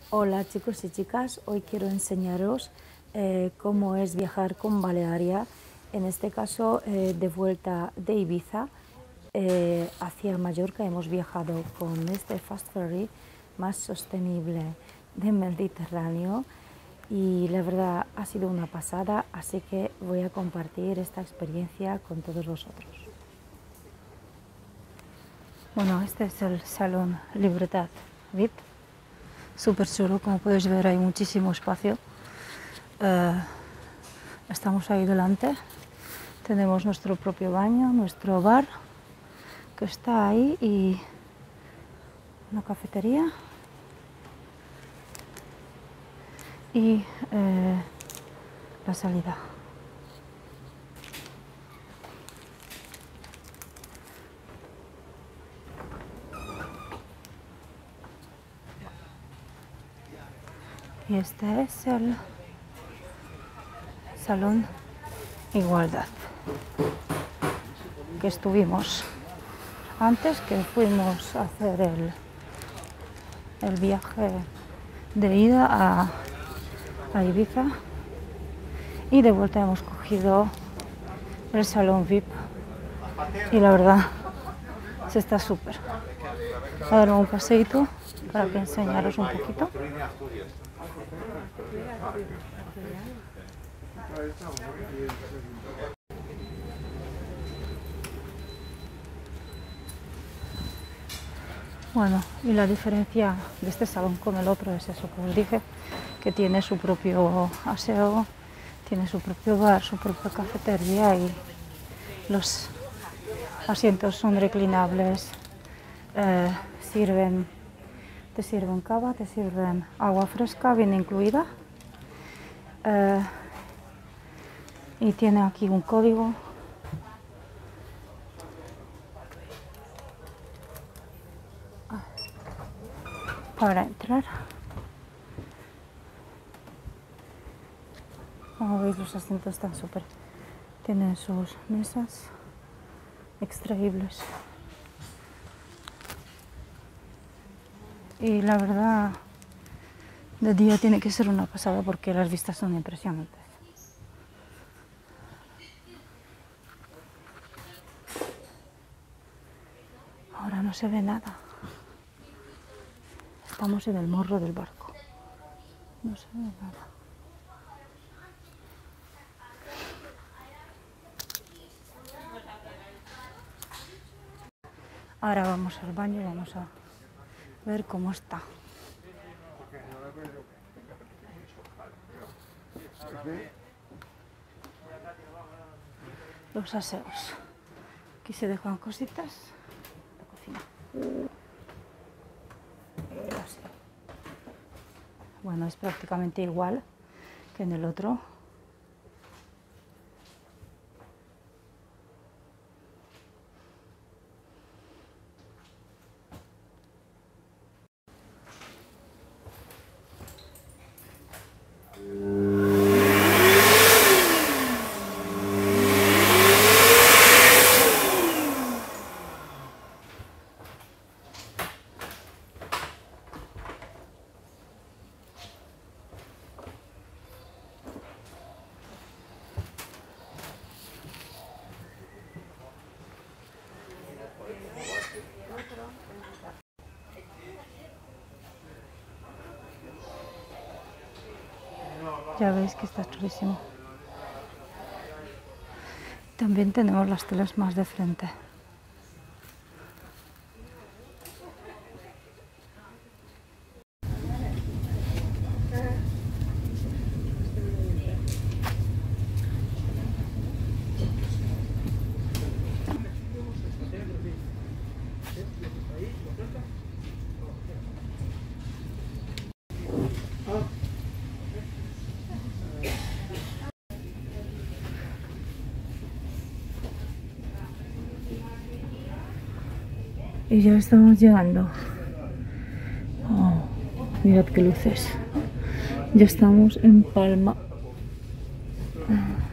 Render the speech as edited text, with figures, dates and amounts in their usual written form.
Hola chicos y chicas, hoy quiero enseñaros cómo es viajar con Balearia, en este caso de vuelta de Ibiza hacia Mallorca. Hemos viajado con este Fast Ferry más sostenible del Mediterráneo y la verdad ha sido una pasada, así que voy a compartir esta experiencia con todos vosotros. Bueno, este es el Salón Libertad VIP. Súper chulo, como podéis ver hay muchísimo espacio. Estamos ahí delante, tenemos nuestro propio baño, nuestro bar que está ahí y una cafetería y la salida. Y este es el Salón Igualdad, que estuvimos antes, que fuimos a hacer el viaje de ida a Ibiza, y de vuelta hemos cogido el Salón VIP y la verdad se está súper. Voy a dar un paseíto para que enseñaros un poquito. Bueno, y la diferencia de este salón con el otro es eso que os dije, que tiene su propio aseo, tiene su propio bar, su propia cafetería y los asientos son reclinables, te sirven cava, te sirven agua fresca, bien incluida, y tiene aquí un código para entrar. Como veis, los asientos están súper, tienen sus mesas extraíbles y la verdad de día tiene que ser una pasada porque las vistas son impresionantes. Ahora no se ve nada, estamos en el morro del barco, no se ve nada. Ahora vamos al baño y vamos a ver cómo está. Los aseos. Aquí se dejan cositas. La cocina. Bueno, es prácticamente igual que en el otro. Ya veis que está chulísimo. También tenemos las telas más de frente. Y ya estamos llegando. Oh, mirad qué luces. Ya estamos en Palma.